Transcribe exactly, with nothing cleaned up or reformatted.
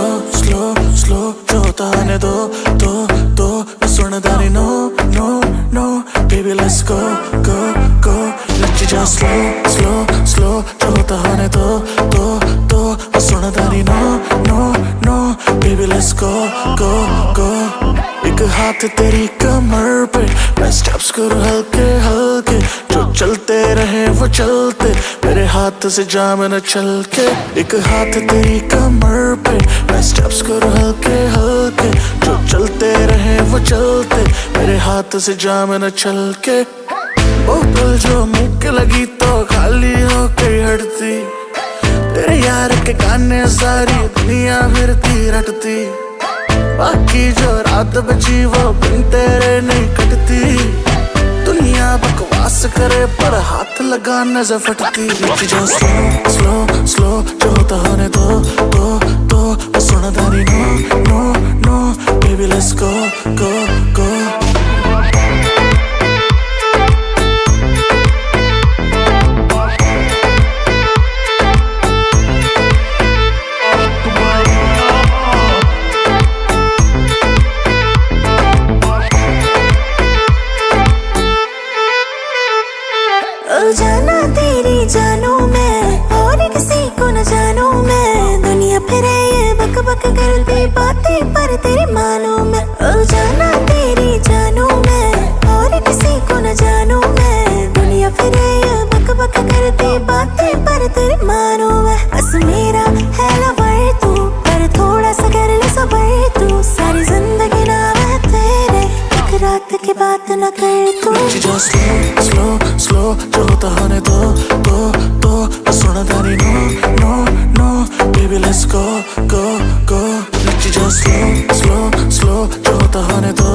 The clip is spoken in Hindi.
स्लो स्लो जो होता आने दो दो दो सुनदा नहीं no no no baby let's go go go नची जा स्लो स्लो स्लो जो होता आने दो दो दो सुनदा नहीं no no no baby let's go go go एक हाथ तेरी कमर पे मैं स्टेप्स करूँ हल्के हल्के जो चलते रहे वो चलते मेरे हाथ से जाम न चल के एक हाथ तेरी कमर पे मैं स्टेप्स करूँ हल्के हल्के जो चलते रहे वो चलते मेरे हाथ से जाम न चल के वो पल जो मुँह के लगी तो खाली हो के हटती तेरे यार के गाने सारी दुनिया फिरती रटती बाकी जो रात बची वो बिन तेरे नहीं कटती दुनिया बकवास करे पर हाथ लगा नजर फटती जो स्लो स्लो स्लो जो होता होने दो दो दो सुनदा नहीं no no no baby let's go go go जाना तेरी जानू मैं और किसी को न जानू मैं दुनिया फिरे ये बक बक करती बातें पर तेरी मानू मैं ओ जाना तेरी जानू मैं और किसी को न जानू मैं दुनिया फिरे ये बक बक करती बातें पर तेरी मानू मैं बस मेरा है लवर तू पर थोड़ा सा कर ले सबर तू सारी जिंदगी नाम है तेरे एक रात की बात न कर तू जो स्लो स्लो स्लो जो होता होने दो दो दो सुनदा नहीं no no no baby let's go go go जो स्लो स्लो स्लो जो होता होने दो